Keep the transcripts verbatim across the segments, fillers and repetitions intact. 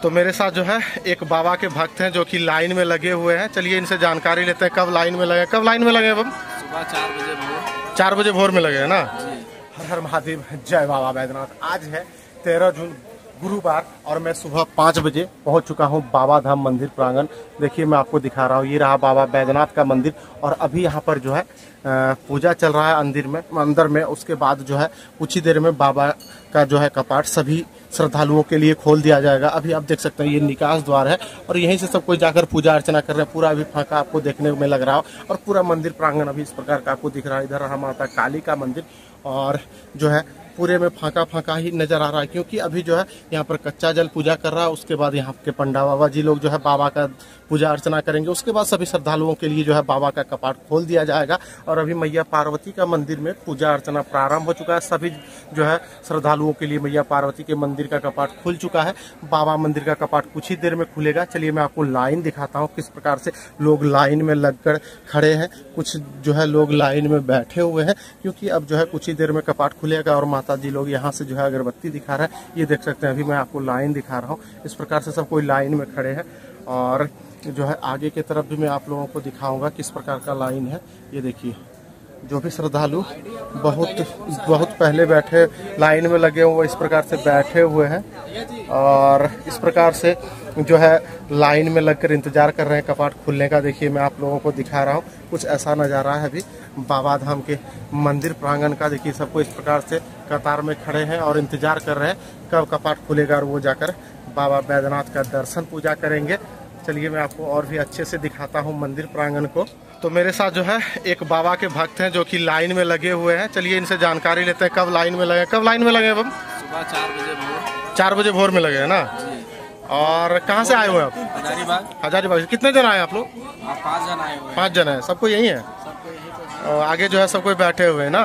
तो मेरे साथ जो है एक बाबा के भक्त हैं जो कि लाइन में लगे हुए हैं। चलिए इनसे जानकारी लेते हैं, कब लाइन में लगे कब लाइन में लगे अब सुबह चार बजे भोर चार बजे भोर में लगे हैं ना। हर हर महादेव, जय बाबा बैद्यनाथ। आज है तेरह जून गुरुवार और मैं सुबह पाँच बजे पहुंच चुका हूं बाबा धाम मंदिर प्रांगण। देखिए मैं आपको दिखा रहा हूं, ये रहा बाबा बैद्यनाथ का मंदिर और अभी यहां पर जो है पूजा चल रहा है अंदर में अंदर में उसके बाद जो है कुछ ही देर में बाबा का जो है कपाट सभी श्रद्धालुओं के लिए खोल दिया जाएगा। अभी आप देख सकते हैं ये निकास द्वार है और यहीं से सब कोई जाकर पूजा अर्चना कर रहे हैं। पूरा अभी फांका आपको देखने में लग रहा हो और पूरा मंदिर प्रांगण अभी इस प्रकार का आपको दिख रहा है। इधर रहा माता काली का मंदिर और जो है पूरे में फांका फांका ही नजर आ रहा है, क्योंकि अभी जो है यहाँ पर कच्चा जल पूजा कर रहा है। उसके बाद यहाँ के पंडा बाबा जी लोग जो है बाबा का पूजा अर्चना करेंगे। उसके बाद सभी श्रद्धालुओं के लिए जो है बाबा का कपाट खोल दिया जाएगा और अभी मैया पार्वती का मंदिर में पूजा अर्चना प्रारंभ हो चुका है। सभी जो है श्रद्धालुओं के लिए मैया पार्वती के मंदिर का कपाट खुल चुका है। बाबा मंदिर का कपाट कुछ ही देर में खुलेगा। चलिए मैं आपको लाइन दिखाता हूँ किस प्रकार से लोग लाइन में लगकर खड़े हैं। कुछ जो है लोग लाइन में बैठे हुए हैं, क्योंकि अब जो है कुछ ही देर में कपाट खुलेगा और माता जी लोग यहाँ से जो है अगरबत्ती दिखा रहे हैं। ये देख सकते हैं, अभी मैं आपको लाइन दिखा रहा हूँ। इस प्रकार से सब कोई लाइन में खड़े हैं और जो है आगे की तरफ भी मैं आप लोगों को दिखाऊंगा किस प्रकार का लाइन है। ये देखिए जो भी श्रद्धालु बहुत बहुत पहले बैठे लाइन में लगे हुए इस प्रकार से बैठे हुए हैं और इस प्रकार से जो है लाइन में लगकर इंतजार कर रहे हैं कपाट खुलने का। देखिए मैं आप लोगों को दिखा रहा हूँ, कुछ ऐसा नज़ारा है अभी बाबा धाम के मंदिर प्रांगण का। देखिए सबको इस प्रकार से कतार में खड़े हैं और इंतजार कर रहे हैं कब कपाट खुलेगा और वो जाकर बाबा बैद्यनाथ का दर्शन पूजा करेंगे। चलिए मैं आपको और भी अच्छे से दिखाता हूँ मंदिर प्रांगण को। तो मेरे साथ जो है एक बाबा के भक्त हैं जो कि लाइन में लगे हुए हैं। चलिए इनसे जानकारी लेते हैं, कब लाइन में लगे कब लाइन में लगे अब सुबह चार बजे भोर चार बजे भोर में लगे हैं ना। और कहाँ से आए हुए हैं आप? हजारीबाग। हजारीबाग। कितने जन आए आप लोग? पाँच जन आए हुए। पाँच जन है, सबको यही है। और आगे जो है सब कोई बैठे हुए हैं ना।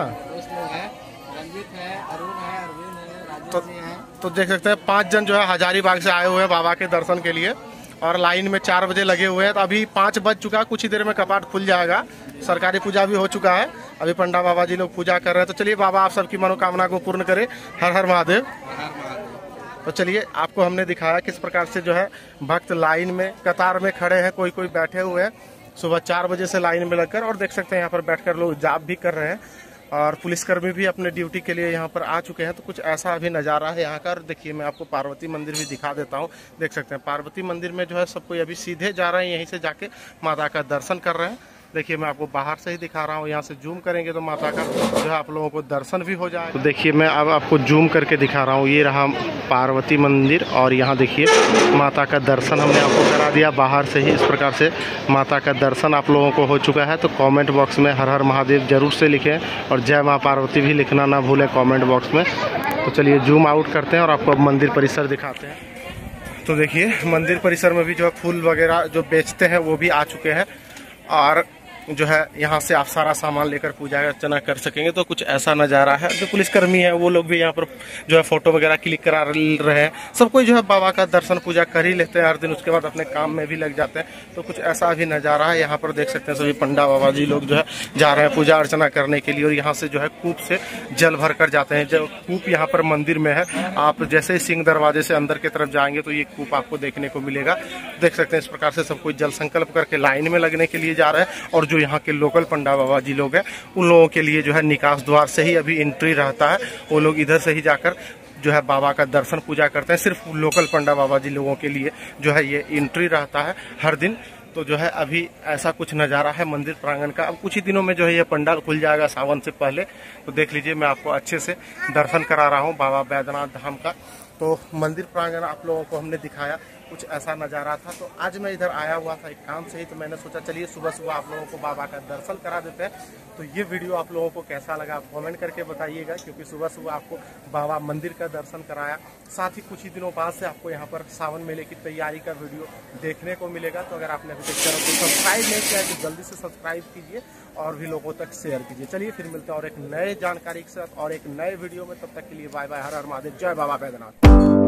तो, तो देख सकते हैं पाँच जन जो है हजारीबाग से आए हुए हैं बाबा के दर्शन के लिए और लाइन में चार बजे लगे हुए हैं। तो अभी पाँच बज चुका है, कुछ ही देर में कपाट खुल जाएगा। सरकारी पूजा भी हो चुका है, अभी पंडा बाबा जी लोग पूजा कर रहे हैं। तो चलिए बाबा आप सबकी मनोकामना को पूर्ण करें। हर हर महादेव। तो चलिए आपको हमने दिखाया किस प्रकार से जो है भक्त लाइन में कतार में खड़े हैं, कोई कोई बैठे हुए हैं सुबह चार बजे से लाइन में लगकर। और देख सकते हैं यहाँ पर बैठकर लोग जाप भी कर रहे हैं और पुलिसकर्मी भी अपने ड्यूटी के लिए यहाँ पर आ चुके हैं। तो कुछ ऐसा अभी नज़ारा है यहाँ का। देखिए मैं आपको पार्वती मंदिर भी दिखा देता हूँ। देख सकते हैं पार्वती मंदिर में जो है सब कोई अभी सीधे जा रहे हैं, यहीं से जाके माता का दर्शन कर रहे हैं। देखिए मैं आपको बाहर से ही दिखा रहा हूँ, यहाँ से जूम करेंगे तो माता का जो है आप लोगों को दर्शन भी हो जाएगा। तो देखिए मैं अब आपको जूम करके दिखा रहा हूँ, ये रहा पार्वती मंदिर और यहाँ देखिए माता का दर्शन हमने आपको करा दिया बाहर से ही। इस प्रकार से माता का दर्शन आप लोगों को हो चुका है। तो कमेंट बॉक्स में हर हर महादेव जरूर से लिखें और जय माँ पार्वती भी लिखना ना भूलें कमेंट बॉक्स में। तो चलिए जूम आउट करते हैं और आपको अब मंदिर परिसर दिखाते हैं। तो देखिए मंदिर परिसर में भी जो है फूल वगैरह जो बेचते हैं वो भी आ चुके हैं और जो है यहाँ से आप सारा सामान लेकर पूजा अर्चना कर सकेंगे। तो कुछ ऐसा नज़ारा है। जो पुलिसकर्मी है वो लोग भी यहाँ पर जो है फोटो वगैरह क्लिक करा रहे हैं। सब कोई जो है बाबा का दर्शन पूजा कर ही लेते हैं हर दिन, उसके बाद अपने काम में भी लग जाते हैं। तो कुछ ऐसा भी नज़ारा है यहाँ पर। देख सकते हैं सभी पंडा बाबा जी लोग जो है जा रहे हैं पूजा अर्चना करने के लिए और यहाँ से जो है कूप से जल भर कर जाते हैं। जो कूप यहाँ पर मंदिर में है, आप जैसे ही सिंह दरवाजे से अंदर की तरफ जाएंगे तो ये कूप आपको देखने को मिलेगा। देख सकते हैं इस प्रकार से सब कोई जल संकल्प करके लाइन में लगने के लिए जा रहे हैं। और जो यहाँ के लोकल पंडा बाबा जी लोग हैं उन लोगों के लिए जो है निकास द्वार से ही अभी एंट्री रहता है। वो लोग इधर से ही जाकर जो है बाबा का दर्शन पूजा करते हैं। सिर्फ लोकल पंडा बाबा जी लोगों के लिए जो है ये एंट्री रहता है हर दिन। तो जो है अभी ऐसा कुछ नज़ारा है मंदिर प्रांगण का। अब कुछ ही दिनों में जो है ये पंडाल खुल जाएगा सावन से पहले। तो देख लीजिए मैं आपको अच्छे से दर्शन करा रहा हूँ बाबा बैद्यनाथ धाम का। तो मंदिर प्रांगण आप लोगों को हमने दिखाया, कुछ ऐसा नज़ारा था। तो आज मैं इधर आया हुआ था एक काम से ही, तो मैंने सोचा चलिए सुबह सुबह आप लोगों को बाबा का दर्शन करा देते हैं। तो ये वीडियो आप लोगों को कैसा लगा आप कमेंट करके बताइएगा, क्योंकि सुबह सुबह आपको बाबा मंदिर का दर्शन कराया। साथ ही कुछ ही दिनों बाद से आपको यहाँ पर सावन मेले की तैयारी का वीडियो देखने को मिलेगा। तो अगर आपने अभी तक चैनल को सब्सक्राइब नहीं किया है तो जल्दी से सब्सक्राइब कीजिए और भी लोगों तक शेयर कीजिए। चलिए फिर मिलते हैं और एक नए जानकारी के साथ और एक नए वीडियो में। तब तक के लिए बाय बाय। हर हर महादेव। जय बाबा बैद्यनाथ।